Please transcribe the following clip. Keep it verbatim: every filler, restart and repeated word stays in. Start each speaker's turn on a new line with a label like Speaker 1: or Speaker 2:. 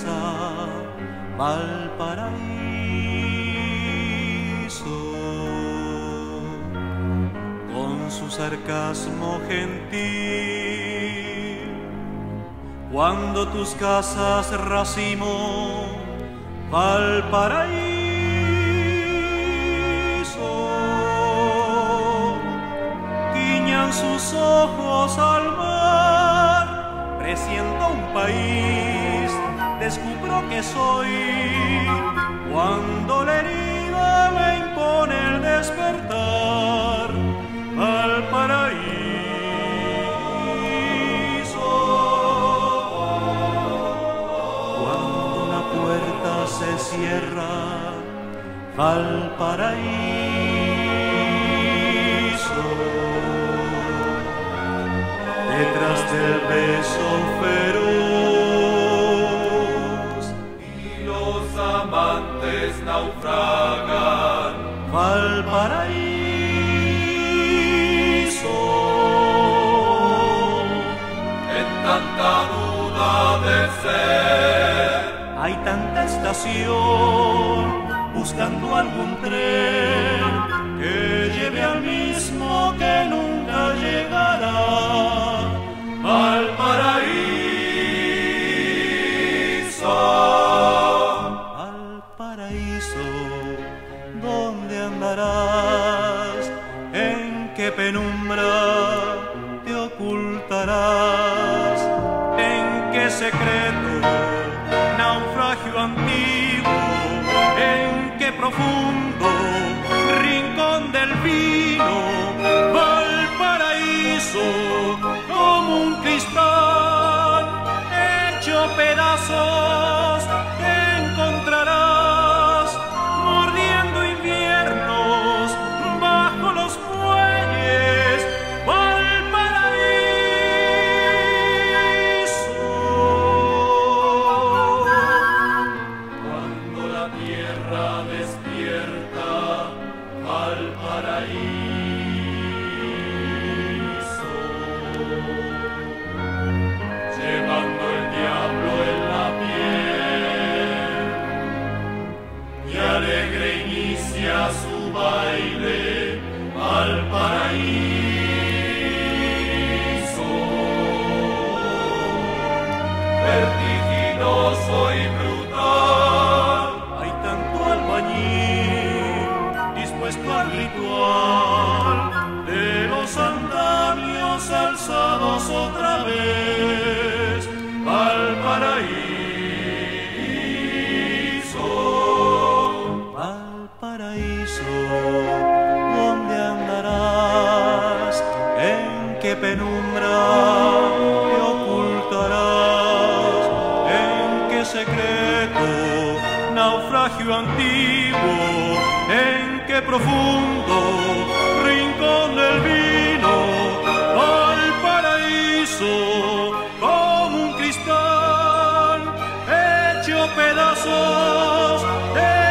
Speaker 1: regresa Valparaíso. Con su sarcasmo gentil, cuando tus casas racimo, Valparaíso, guiñan sus ojos al mar, presiento un país, descubro que soy, cuando la herida me impone el despertar, Valparaíso. Cuando la puerta se cierra, Valparaíso. Detrás del beso feroz
Speaker 2: y los amantes naufragan,
Speaker 1: Valparaíso.
Speaker 2: en tanta duda de ser,
Speaker 1: Hay tanta estación buscando algún tren que lleve al mismo que nunca llegará,
Speaker 2: Valparaíso.
Speaker 1: Valparaíso, ¿dónde andarás? ¿En qué penumbra te ocultarás? ¿En qué secreto, naufragio antiguo? ¿En qué profundo rincón del vino? Valparaíso, como un cristal hecho pedazos, te encontrarás mordiendo inviernos bajo los muelles, Valparaíso.
Speaker 2: Cuando la tierra despierta, Valparaíso, llevando el diablo en la piel, y alegre inicia su baile, Valparaíso, vertiginoso y brutal.
Speaker 1: Hay tanto albañil dispuesto al ritual de los andamios alzados otra vez, Valparaíso. Valparaíso, ¿dónde andarás? ¿En qué penumbra te ocultarás? ¿En qué secreto, naufragio antiguo? ¿En qué profundo rincón del vino? Valparaíso, como un cristal hecho pedazos,